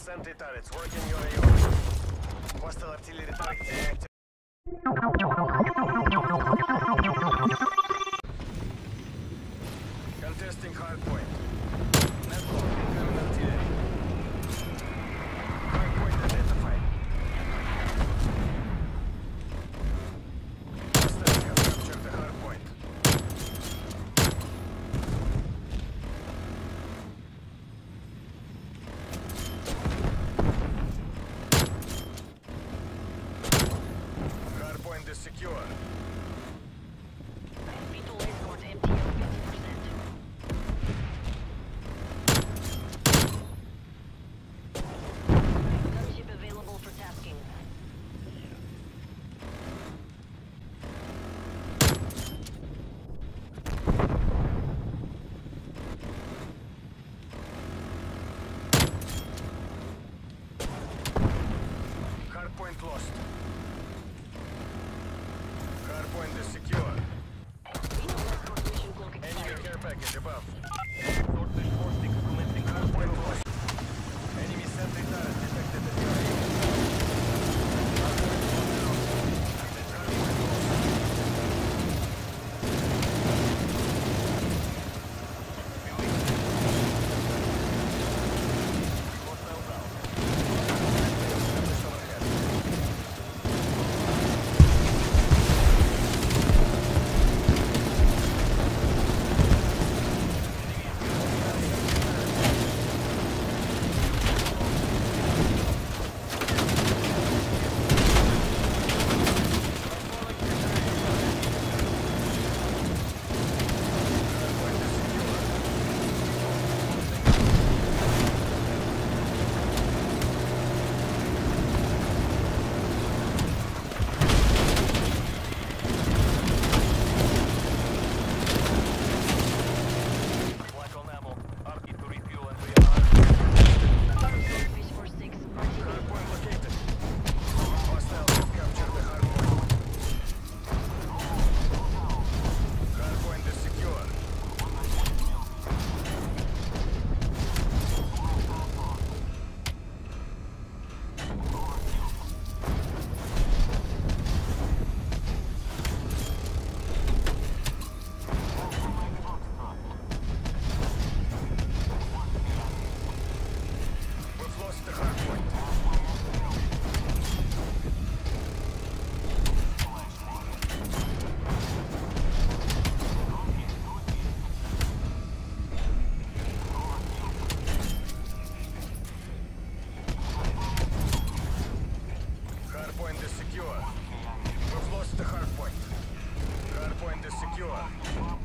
Sentry turrets working your AO. Hostile artillery turret deactivated. Contesting hardpoint. Network incoming artillery. Hardpoint identified. Hostiles have captured the hardpoint. Hardpoint is secure. Beetle airport MTO 50%. Gunship available for tasking. Hardpoint lost. Hardpoint is secure. Beetle escort mission cloak Enemy expired. care package above. Swordfish 4-6 commencing hardpoint lost. Enemy sentry turret detected at your aim. Hardpoint lost. Hardpoint lost. Hostile down. Established overhead. Black on ammo. Arky to refuel and rearm. Fish 46. Hardpoint located. Hostiles have captured the hardpoint. Hardpoint is secure. We've lost the hardpoint. Hardpoint is secure. We've lost the hardpoint. Hardpoint is secure.